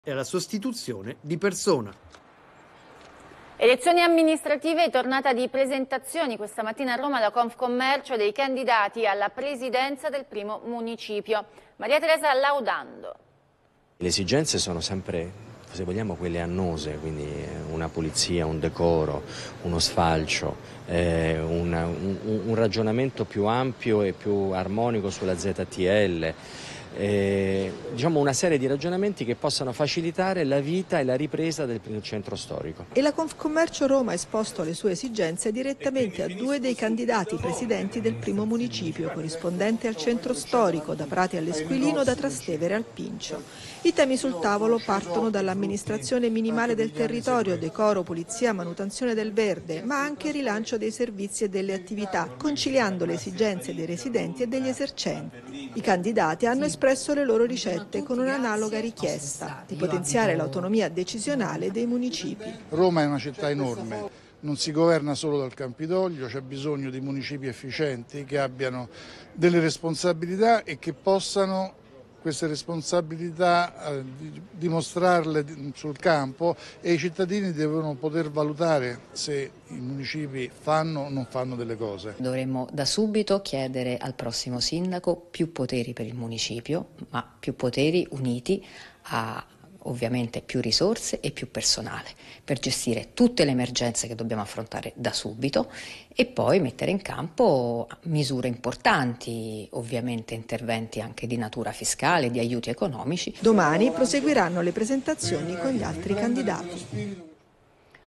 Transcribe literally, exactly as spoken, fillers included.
e alla sostituzione di persona. Elezioni amministrative e tornata di presentazioni questa mattina a Roma da Confcommercio dei candidati alla presidenza del primo municipio. Maria Teresa Laudando. Le esigenze sono sempre, se vogliamo, quelle annose, quindi una pulizia, un decoro, uno sfalcio, eh, una, un, un ragionamento più ampio e più armonico sulla Z T L. Eh, diciamo una serie di ragionamenti che possano facilitare la vita e la ripresa del centro storico. E la Confcommercio Roma ha esposto le sue esigenze direttamente a due dei candidati presidenti del primo municipio, corrispondente al centro storico, da Prati all'Esquilino, da Trastevere al Pincio. I temi sul tavolo partono dall'amministrazione minimale del territorio, decoro, pulizia, manutenzione del verde, ma anche rilancio dei servizi e delle attività, conciliando le esigenze dei residenti e degli esercenti. I candidati hanno espresso le loro ricette con un'analoga richiesta di potenziare l'autonomia decisionale dei municipi. Roma è una città enorme, non si governa solo dal Campidoglio, c'è bisogno di municipi efficienti che abbiano delle responsabilità e che possano queste responsabilità eh, dimostrarle sul campo, e i cittadini devono poter valutare se i municipi fanno o non fanno delle cose. Dovremmo da subito chiedere al prossimo sindaco più poteri per il municipio, ma più poteri uniti a ovviamente più risorse e più personale per gestire tutte le emergenze che dobbiamo affrontare da subito e poi mettere in campo misure importanti, ovviamente interventi anche di natura fiscale, di aiuti economici. Domani proseguiranno le presentazioni con gli altri candidati.